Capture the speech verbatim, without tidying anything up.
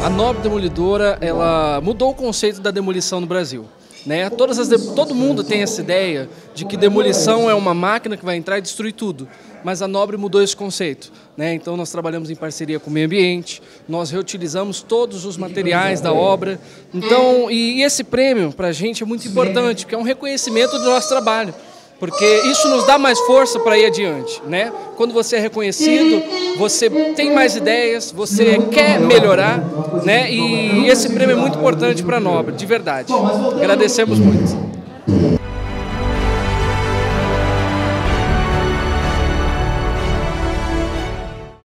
A Nobre Demolidora, ela mudou o conceito da demolição no Brasil. Né? Todas as de... Todo mundo tem essa ideia de que demolição é uma máquina que vai entrar e destruir tudo, mas a Nobre mudou esse conceito. Né? Então nós trabalhamos em parceria com o meio ambiente, nós reutilizamos todos os materiais da obra. Então, e esse prêmio para a gente é muito importante, porque é um reconhecimento do nosso trabalho. Porque isso nos dá mais força para ir adiante, né? Quando você é reconhecido, você tem mais ideias, você quer melhorar, né? E esse prêmio é muito importante para a Nobre, de verdade. Agradecemos muito.